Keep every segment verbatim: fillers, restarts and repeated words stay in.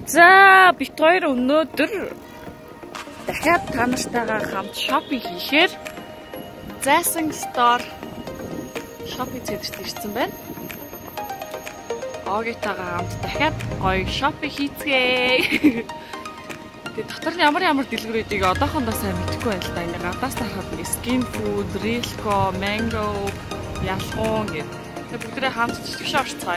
За бит хоёр өнөөдөр дахиад та нартайгаа хамт шопинг хийхээр Зайсан Store шопинг цэнтрт ирсэн байна. Огитагаа хамт дахиад гоё шопинг хийцгээе. Тэгээ дотор нь ямар ямар дэлгүүрүүдийг одоохондоо сайн мэдэхгүй байна л да. Ингээ гадаас тарахад нэг Skin Food, Rilco, Mango, Ялхуун гэх. Тэгээ бүгдээ хамт жижигш орцгоё.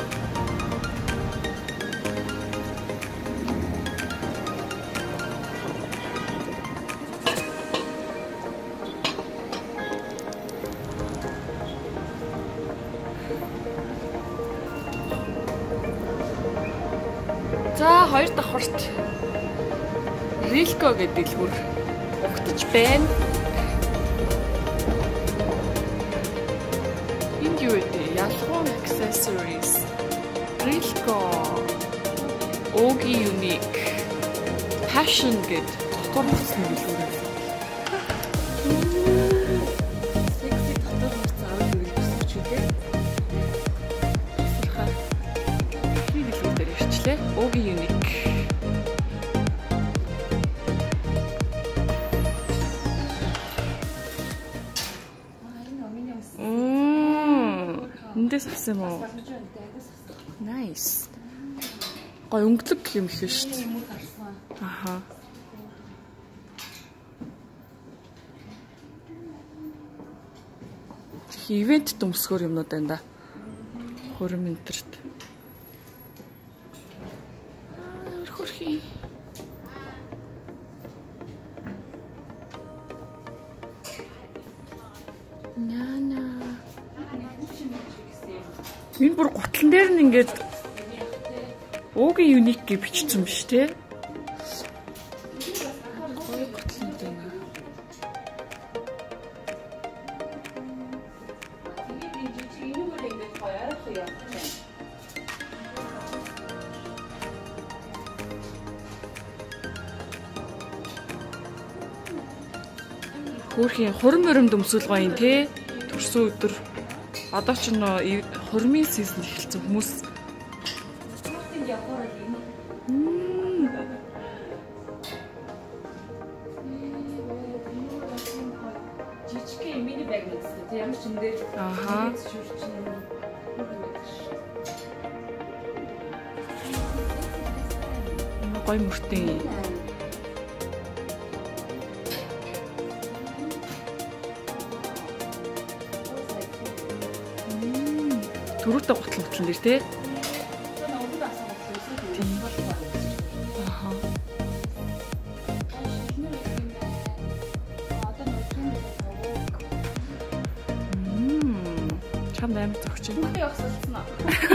За хоёр дахь хорт Rilco гэдэг дэлгүүр угтаж байна. Энд юу вэ? Ялхуун accessories, Rilco, Ogi Unique, Passion гэдэг дотор болсон дэлгүүр. Секси дотор болсон аваад үргэлжлүүлж ч үгүй. Тасархаа. Би дэлгүүр дээр ирчлээ. Ogi Unique. Эндээс авсан юм уу? Nice. Гой өнгөлөг юм их шүү дээ. Аха. Ивент төмсгөр юмнууд байна да. Хөрөм энтерт. Хөрхи. Нана. Энэ бүр гутлан дээр нь ингээд Ogi Unique гэж бичсэн юм шүү дээ. Гоё гутлан дээр. Хөөрхийн хурим мөрөм дөмсөл гоё юм те. Төрсөн өдөр одоо ч нөө хурмын сизон эхэлсэн хүмүүс. Жижиг мини баг мэдсэн тийм ямар ч юм дээр. Аха. Гоё мөртөө. Төрөөтэй гутлан гутлан дээр тий. Аха. Мм. Чам дэм зогч юм. Би явсалсан аа.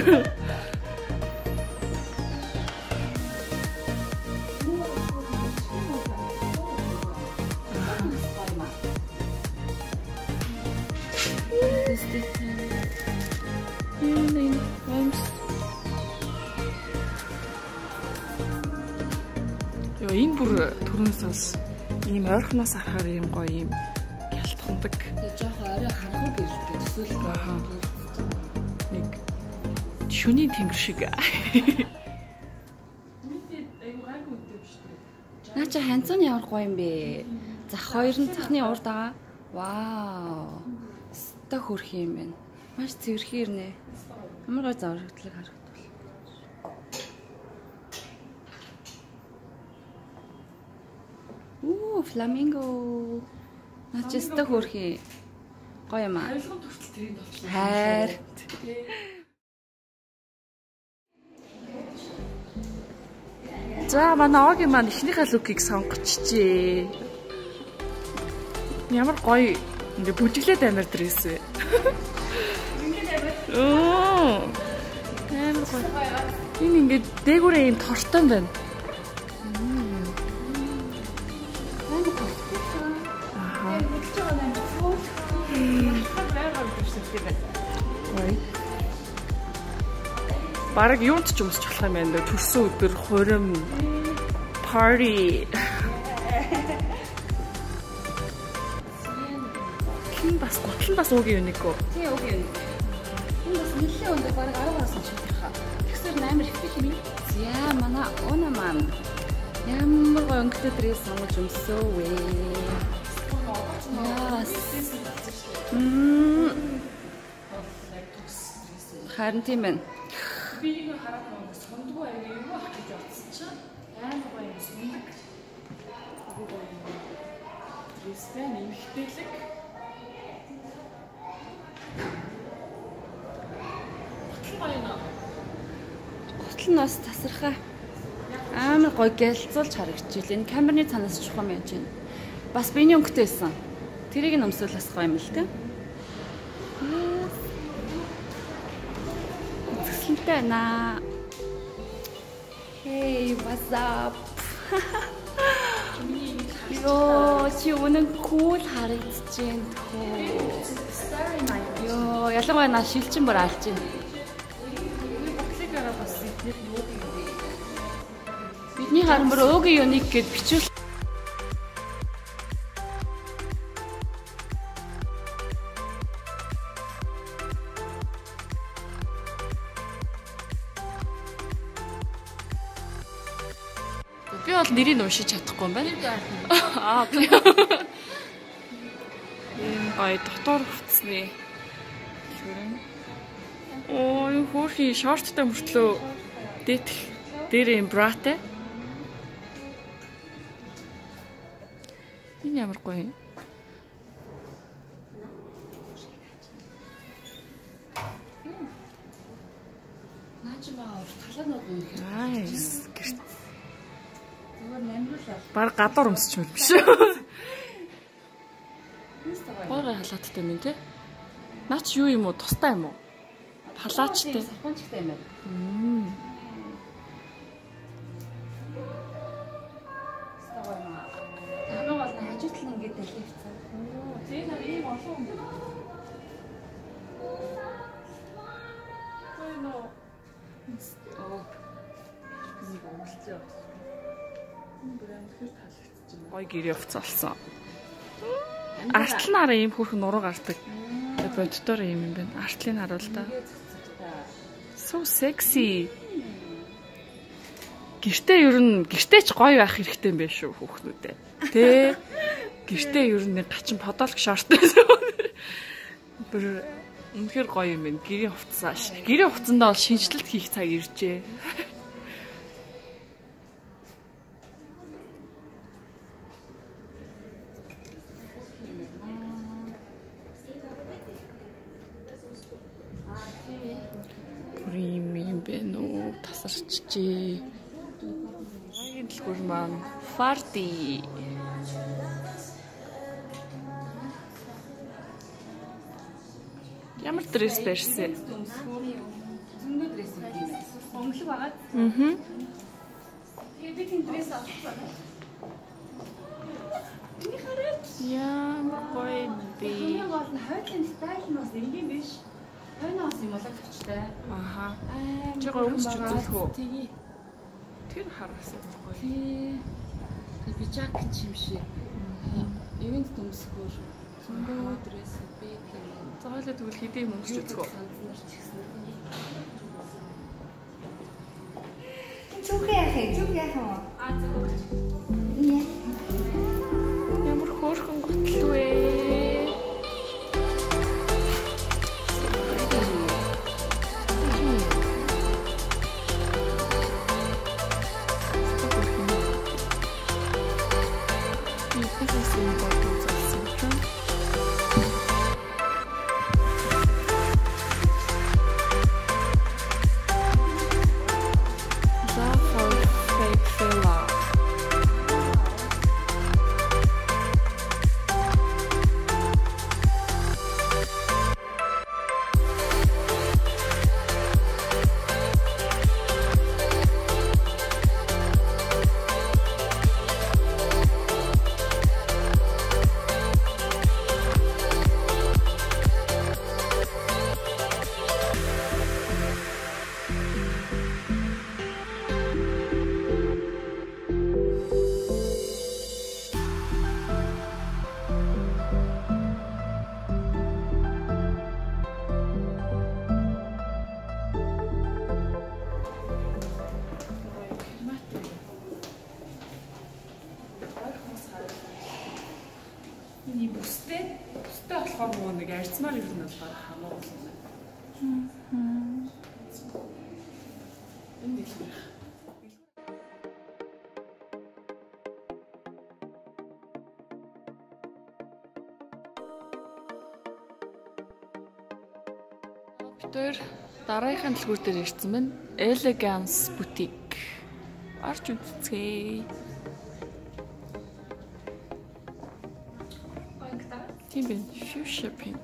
Энэ бүр төрнөөс ийм ойрхоноос харахаар ийм гоё ийм ялтгандаг. Тэгээ жоохон орой харахгүй гэрэлтэй төсөөлөх байгаа. Нэг шүний тэнгэр шиг. Наа чи ханцан ямар гоё юм бэ? За хоёрын цахны урд байгаа. Вау. Ста хөрх юм байна. Маш цэвэрхэн ирнэ. Ямар гоё зурагдлыг харагдвал. Оо, фламинго. Начиста хөрхи. Гоё юм аа. Ойлгон төртөл тэрийг болчихлоо. Хайр. За манай Оги маань ихнийхээ лукийг сонгочихжээ. Ямар гоё ингээ бүжиглээд амир дэрээсвэ. Оо. Амар гоё. Энэ ингээ дээгүүрээ юм тортой байна. Бараг юунд ч өмсч болох юм байна. Төрсөн өдөр хурим party. Хин бас готлон бас Ogi Unique гоо. Тий Ogi Unique. Энэ бас нэлээд өндөр бараг арга хасан ч юм хаа. Тэгэхээр амар их биш юм. Яа, манай Уна маань ямар гоё өнгөтэй дресс сонгож өмсөө вэ. Яас. Мм. Харин тийм байна. Би нэг хараад нэг сондгоо аяа юу ах гэж бодсон чинь амар гоё юм сондог. Дрестэй нэмэгтэйлэг. Гутал нь бас тасархаа. Амар гоё гэлцүүлж харагдаж байна. Энэ камерны цанаас чухам яаж байна. Бас биений өнгөтэй байсан. Тэрийг нь өмсвөл бас гоё юм л тэ. Үзэсгэлэнтэй байна. Hey, what's up? Йоо, чи үнэн cool харагдаж байна. Йоо, ялангуяа наа шилжин бүр алж байна. Бидний харин бүр өөгийн юник гэд бичүүл. Би бол нэрийг уншиж чадахгүй юм байна. Аа. Энэ гоё дотор хувцсны. Ой, хөөрхий шорттой мөртлөө дээдх дээр юм братай. Энэ ямар гоё юм. Наачмаа талаанууд нь хэрэг. Nice. Зүгээр намруулаа. Баг гадуур өмсч мэл биш. Бага халааттай юм те. Наач юу юм уу? Тустай юм уу? Халаачтай. Саханчтай юм байна. Мм. Тамаа бол хажуутлан ингээд дэлгэвцэн. Оо, зээ нар ийм олон юм. Ой нөө. Оо. Нэг өнгөлцөө. Энэ брэнд хэр таалагдчих юм. Гой гэрээ уцаалсан. Артлын хараа ийм хөрх нуруу гардаг. Боддоор ийм юм байна. Артлын харуул та. So sexy. Гэртээ ер нь гэртээ ч гоё байх хэрэгтэй юм байна шүү хүүхнүүдээ. Тэ? Гэртээ ер нь гачин подолк шорттой. Бүр үнэхээр гоё юм байна. Гэрийн хувцас. Гэрийн хувцсандаа бол шинжилэлт хийх цаг иржээ. Премиум бэ нөө тасарчжээ. Аягийн дэлгүүр маань Farty. Ямар дресс барьсан? Зөндөө дресс юм. Өнгөлөг байгаа. Мм. Тэгээд би тийм дресс авсан. Тэний хараад Ямар гоё бэ. яг бол хойдлын стайл нь бас энгийн биш. Хойно бас юм болоо төвчтэй. Аха. Аа. Чигээ өмсч үзүүлэх үү? Тэгээ. Тэр харагсан гоё. Тий. Тэгээ би жакет юм шиг. Ивент төмсгөр. Зөндөө дресс би тийм. Заалаа тэгвэл хэдийн юм өмсч үзэх үү? Зүг яах вэ? Зүг яах вэ? Аа зөв. Ямар хөөрхөн гутал вэ? Миний бүстэй бүстэй болохоор нөгөө нэг арьцмаар ер нь бол баг хамаагүй юм байна. Энэ дэлгүүр. Тэр дараагийн дэлгүүр дээр ирсэн байна. Elegance Boutique. Орж үзье. Тийм байна. Fuchsia pink.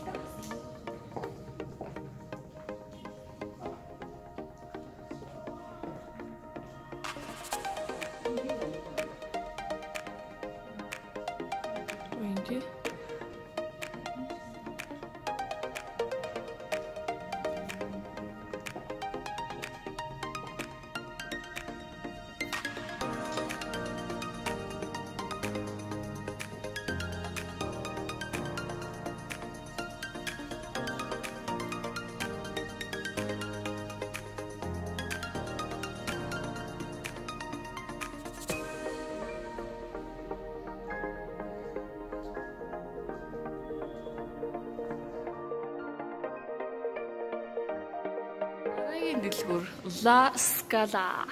Үнэтэй. Дараагийн дэлгүүр La Scala.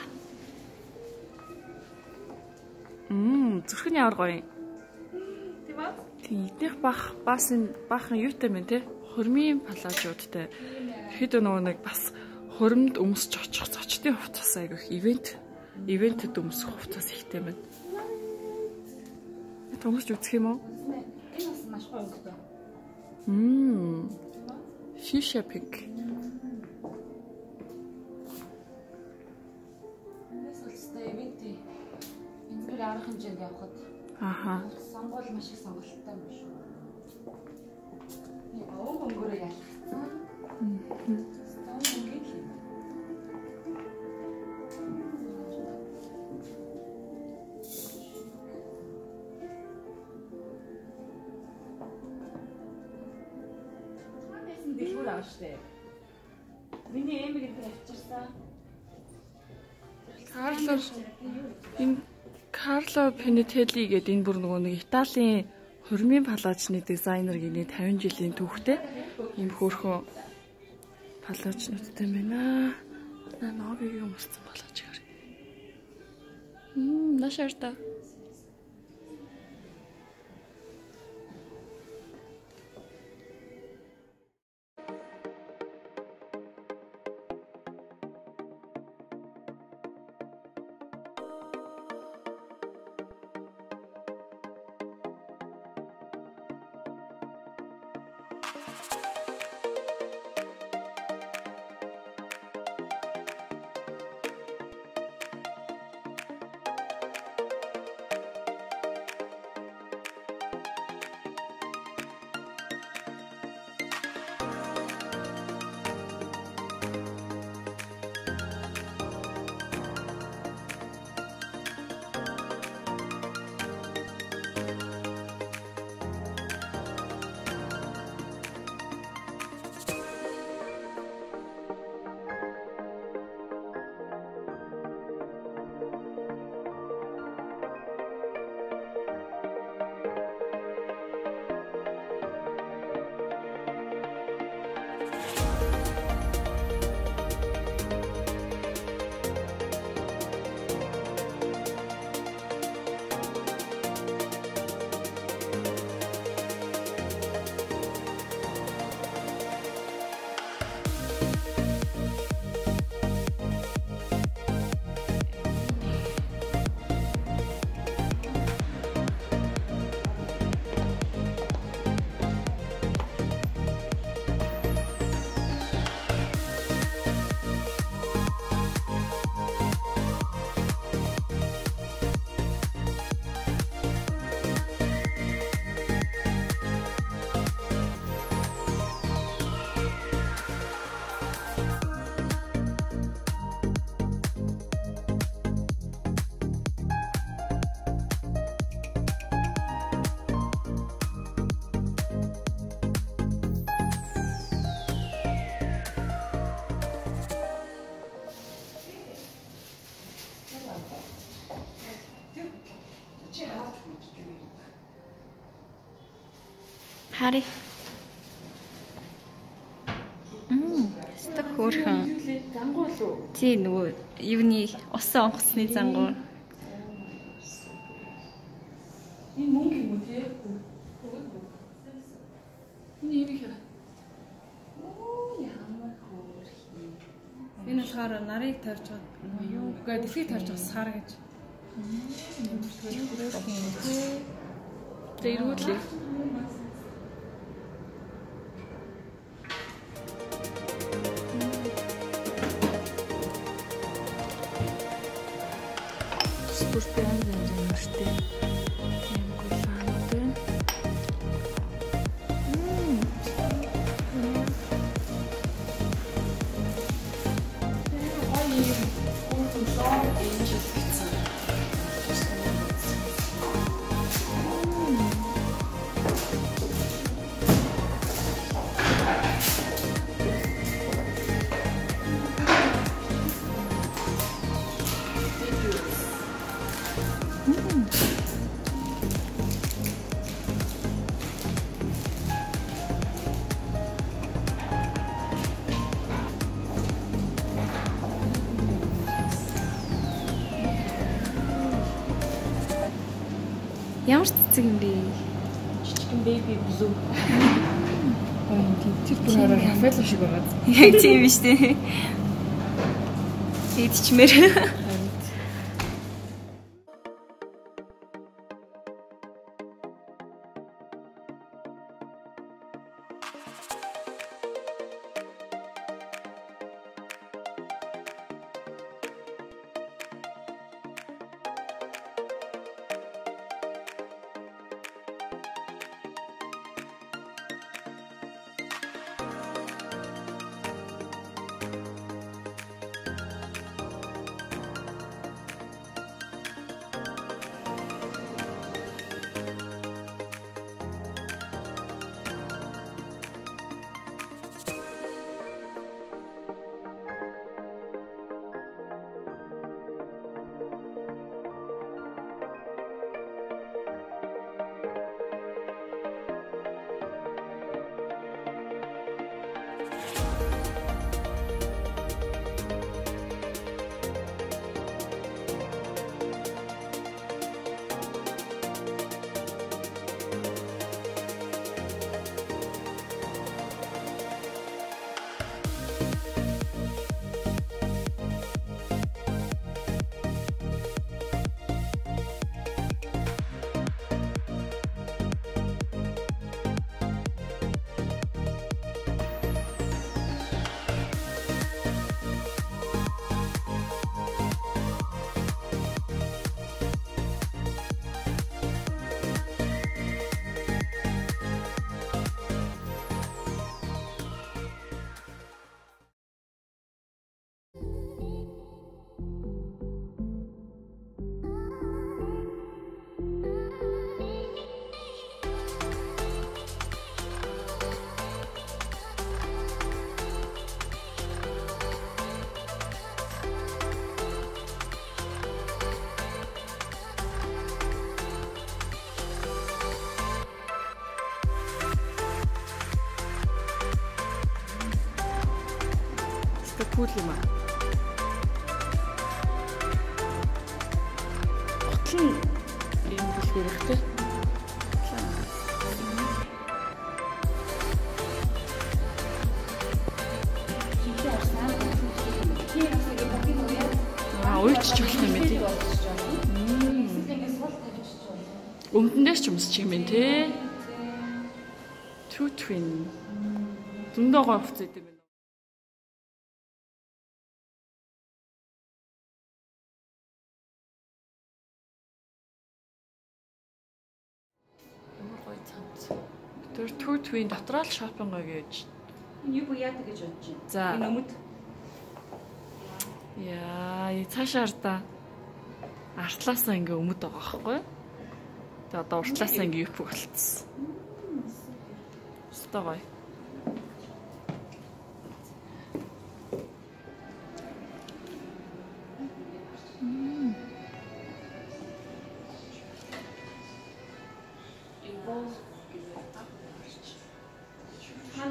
Мм, зүрхэн ямар гоё юм. Тийм ба? Тийм, идэх бах баасан баахан юутай мэн те? Хормын палажуудтай. Тэгэхэд нөгөө нэг бас хуримд өмсч очих зочдын хувцас айгүйх ивент ивентэд өмсөх хувцас ихтэй байна. Это өмсч үзэх юм уу? Энэ бас маш гоё өгдөө. Мм. Fuchsia pink. Арга хэмжээнд явхад Аха. сонгол маш их сонголттой юм шүү. Нэг өвг өнгөрөө ялгсан. Мм. Хаасын дэлгүүр аа штэ. Миний эмэг энэ авчирсан. Карло энэ Карло Пинетелли гэдэг энэ бүр нөгөө нэг Италийн хормын палажны дизайнер гинэ тавин жилийн түүхтэй ийм хөөрхөн палажнуудтай байна. Наа ногийг өмссөн палаж гэр. Мм, нашаарта. Хари. Мм, сток хөөрхөн. Зангуул уу? Тий нөгөө юуны усан онгоцны зангуу. Энэ мөнгө юм уу тий? Энэ юм ихэ. Энэ болохоор нарыг тавьж байгаа юу? Гэхдээ дэлхийг тавьж байгаа сар гэж. За эргүүлээ. Спортын зэмжтэй. Юм гулаанууд байна. Ямар цэцэг юм бэ? Жижигэн baby blue. Аа тийм тэр бүр Рафаэло шиг байгаа. Яг тийм биш үү? Идчмэр. Кул юм аа. Гутал нь юм бүлгээр ихтэй. Аа, уйчж болох юм тий. Өмдөндөөс ч өмсчих юм бэ тий. Two twin. Зөндөө гоё хувцас идэв. Тэр Two Twin дотроо л шопинг гэж. Юу буу яадаг гэж бодож байна. За. Энэ өмд. Яа, цаашаар та артлаасаа ингээ өмд байгаа байхгүй. Тэгээ одоо уртлаасаа ингээ юп болцсон. Өстой гоё.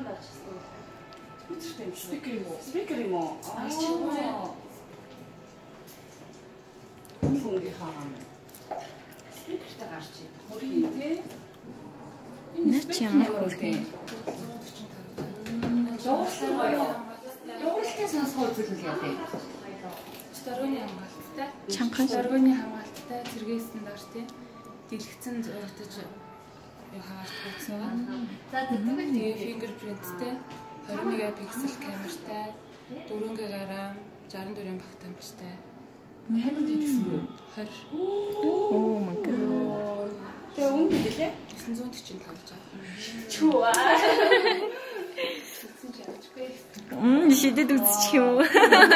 хаан дарчихсан. Спикер юм уу? Спикер юм уу? Аа чимээ. Үнгийн хаан. Спикертэй гарч ий. Хөрхий тий. Нэр чи ямар хөрхий. Явуулсан гоё. Явуулсан сонсгоо үзүүлэх яа тий. Дөрөвний хамгаалттай. Чанхан. Дөрөвний хамгаалттай зэрэг стандарт тийм. Дэлгэцэн зурагтаж юу хаваалцсан. За тэгээ фингерпринттэй twenty мегапиксел камертай, four гигабайт sixty-four багтаамжтай. Хэмээн дийгсэн үү? twenty. Oh my god. Тэгээ өнгө хэлээ. nine forty-five тавьж байгаа. Чүү аа. Мм, шидэд үзчих юм уу?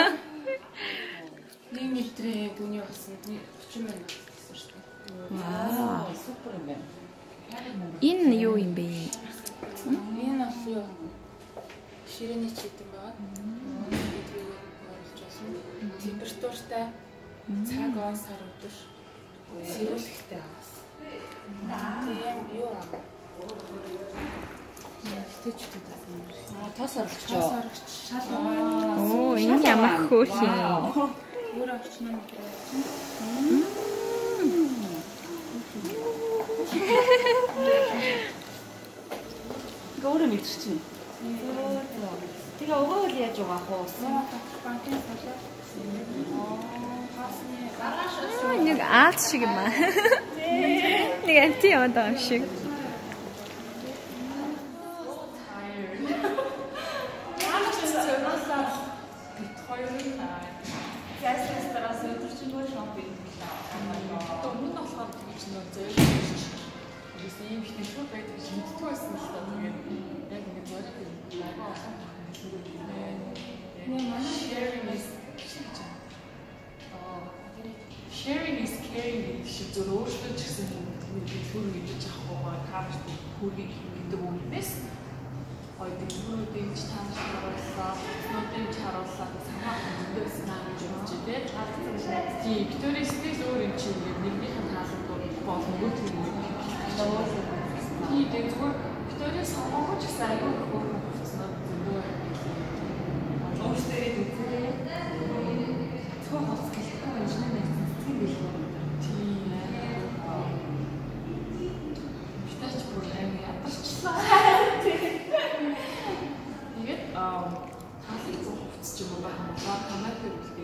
one метрээ бүний болсон thirty минут гэсэн шүү дээ. Вау, супер юм байна. Энэ юу юм бэ? Энэ бас юу? Ширээний чийдэн байгаа. Видеог оруулж байсан. Температуртай цаг он сар өдөр сэрүүлэхтэй байгаас. Тийм юу аа? Тэтэчтэй байсан. Аа, тос оролцож Тос байгаа. орогч шал байгаа. Оо, энэ ямар хөөрхий. Өөр орч юм бэ? Гөрөө мэдэрч байна. Тэгээ өгөө л яаж байгаа хөө? Банкны салаа. Аа, нэг аалт шиг юм аа. Нэг анти яваад байгаа юм шиг. ийм их нөхөр байдаг ч мэдтгүй байсан л та тэгээд яг ингэ зориг лайв авсан байна. Nee, манай sharing is аа sharing is caring шиг зөв өөртөө ч гэсэн төр гэж авахгүй байгаа таашд хүргийг гэдэг үгнээс ойдын хүмүүсийн ч таашруулсан, нүүдийг ч харуулсан санаа хөндөөс наа гэж бодож дээ. Тийм Викторийн сэтгэл өөр юм чинь нэгнийх нь хаалгад бол нөгөө төрний тийм зүгээр Викторийн сонгож гэсэн аюул хөөрхөн болсон зөндөө өөртөө үзээ. Цоо хоц гэлтэй байж нэг тийм билүү. Тийм. Битач бүр амин ятарчлаа. Тэгээд аа хаалт зов хувцс ч юм уу байна. Камер дээр